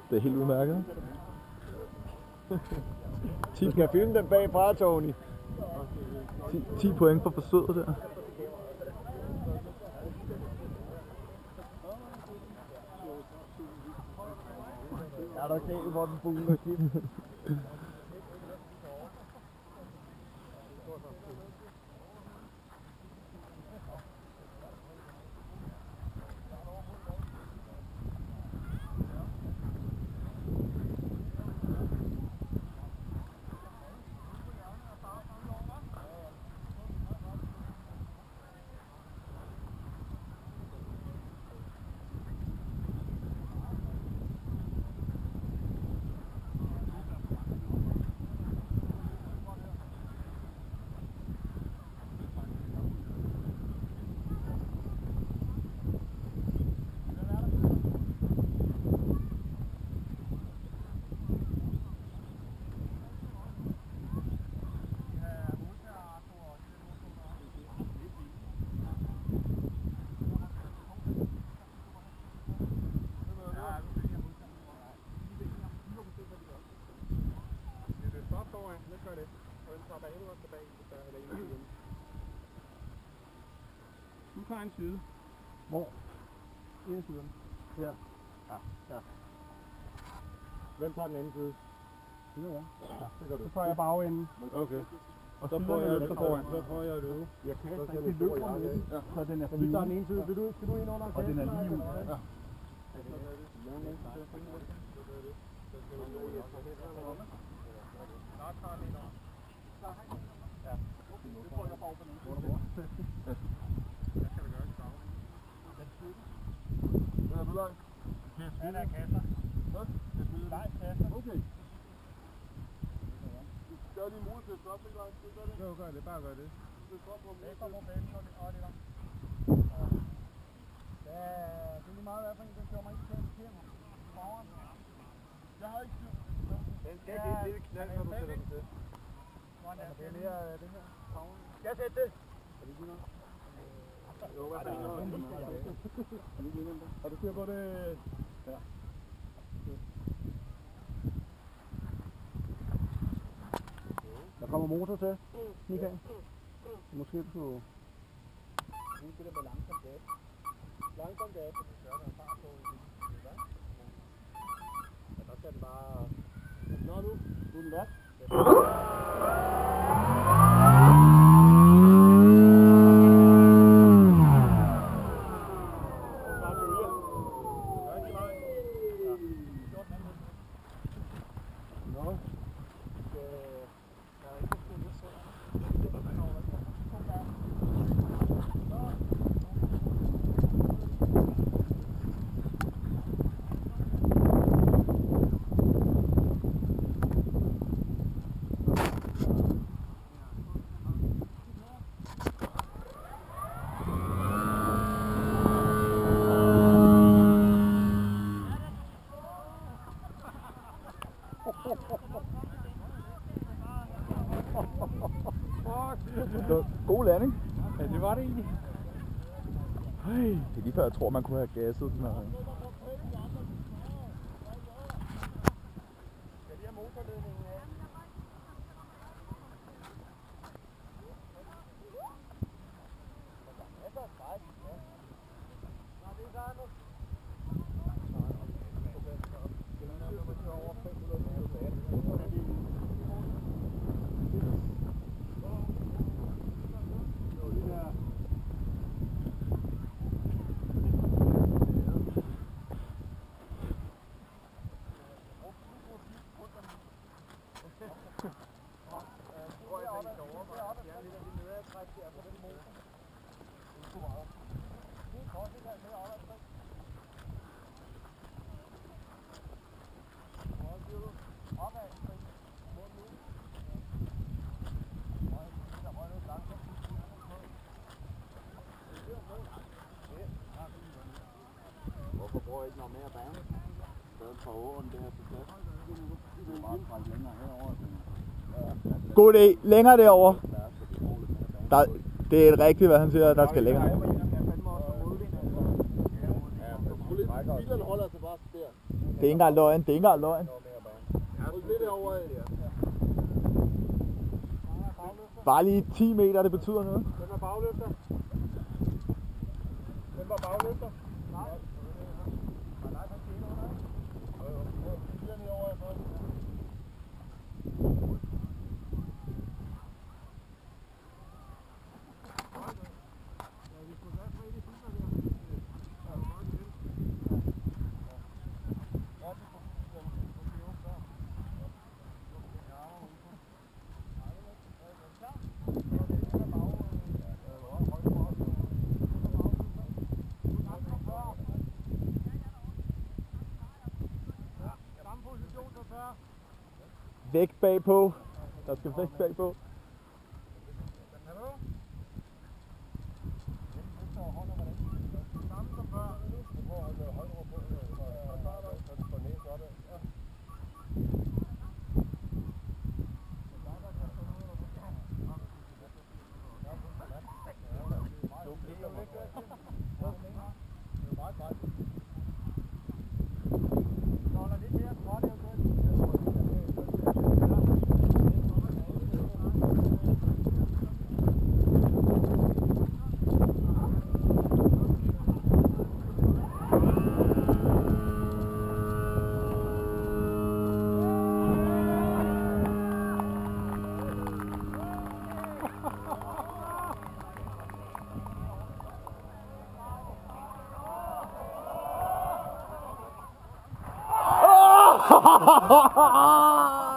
Det er helt udmærket. 10 skal filme den bagfra, Tony. 10 point for forsøget der. Er der kæld, hvor den bugler kæft? Du tager en side. Hvor? En side. Her. Ja. Hvem tager den anden side? Det er jeg. Ja, det gør du. Så får jeg bagenden. Okay. Og så får jeg det foran. Så får jeg det. Jeg kan ikke løbe med den, så den er vi tager den ene side. Vil du ind under? Og den er lige ud. Ja. Hvad er du langt? Ja, der er kasser. Hvad? Nej, kasser. Okay. Gør lige muligt til at stoppe, ikke langt? Det gør det. Jo, gør det. Bare gør det. Det kommer på banen, så det er der. Ja, det er lige meget, hvad for en, den kører mig ikke til at køre mig. Jeg har ikke styr på det. Den skal give et lille knald, når du sætter den til. Det er mere det her. Skal jeg sætte det? Er det lige noget? Jo, hvad er det? Har du styr på det? Ja. Der kommer motor til, Michael. Måske du skulle... Det der med langsomt gas. Langsomt gas. Så er der fart på det vand. Ja, der skal den bare... Nå nu, du er den vat. God landing. Ja, det var det egentlig. Det er lige før jeg tror man kunne have gasset sådan her. Skal de have motorledningen af? Hvorfor bruger jeg ikke noget mere bane? Stedet for åren det her til plads. Det er bare trække længere herover. God idé. Længere derover. Det er rigtigt, hvad han siger. Der skal længere. Bilerne holder sig bare der. Det er ikke engang løgn, det er ikke engang løgn. Ryk lidt over, ja. Bare lige 10 meter, det betyder noget. Hvem er bagløfter? Hvem var bagløfter? Nej. Nej, han skal ind under. Jo, lige over i første. Væk bagpå. Der skal væk bagpå. Ha ha ha ha ha!